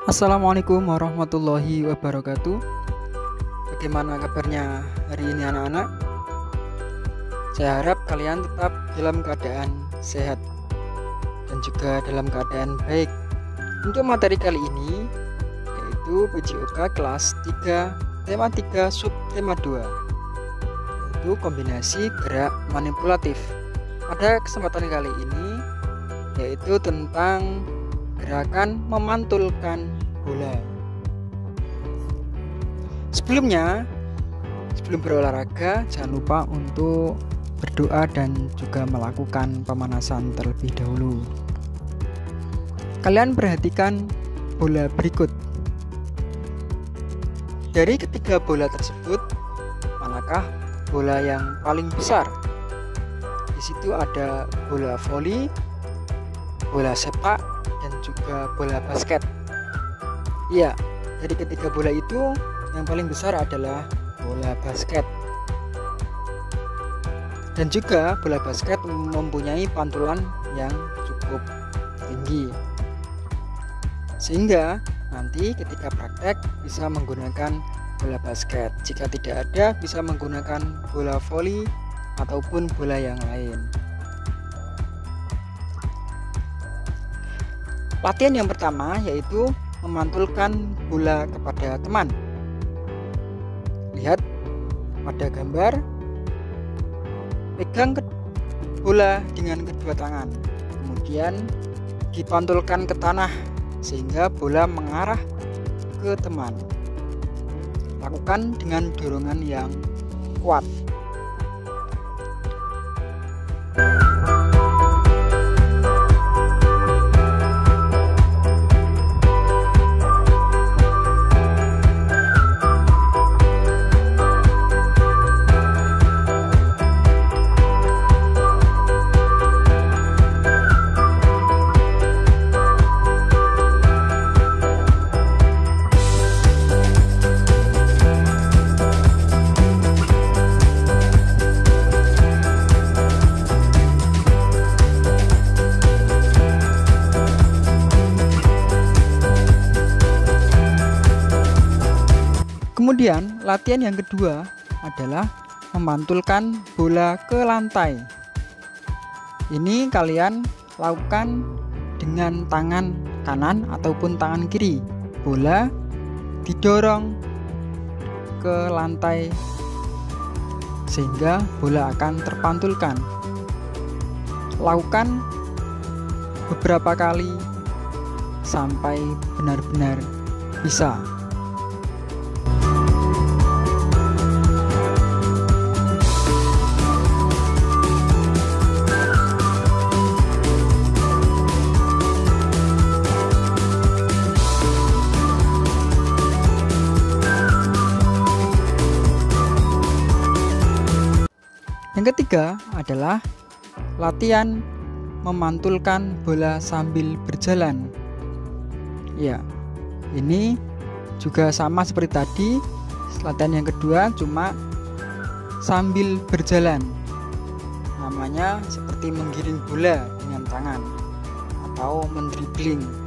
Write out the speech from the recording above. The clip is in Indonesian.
Assalamualaikum warahmatullahi wabarakatuh. Bagaimana kabarnya hari ini anak-anak? Saya harap kalian tetap dalam keadaan sehat dan juga dalam keadaan baik. Untuk materi kali ini yaitu PJOK kelas 3 tema 3 subtema 2, yaitu kombinasi gerak manipulatif. Pada kesempatan kali ini yaitu tentang gerakan memantulkan bola. Sebelum berolahraga, jangan lupa untuk berdoa dan juga melakukan pemanasan terlebih dahulu. Kalian perhatikan bola berikut. Dari ketiga bola tersebut, manakah bola yang paling besar? Di situ ada bola voli, bola sepak, dan juga bola basket. Iya, dari ketiga bola itu yang paling besar adalah bola basket. Dan juga bola basket mempunyai pantulan yang cukup tinggi, sehingga nanti ketika praktek bisa menggunakan bola basket. Jika tidak ada, bisa menggunakan bola voli ataupun bola yang lain. Latihan yang pertama yaitu memantulkan bola kepada teman. Lihat pada gambar, pegang bola dengan kedua tangan, kemudian dipantulkan ke tanah sehingga bola mengarah ke teman. Lakukan dengan dorongan yang kuat. Kemudian latihan yang kedua adalah memantulkan bola ke lantai. Ini kalian lakukan dengan tangan kanan ataupun tangan kiri. Bola didorong ke lantai sehingga bola akan terpantulkan. Lakukan beberapa kali sampai benar-benar bisa. Yang ketiga adalah latihan memantulkan bola sambil berjalan. Ya, ini juga sama seperti tadi, latihan yang kedua cuma sambil berjalan. Namanya seperti menggiring bola dengan tangan atau mendribling.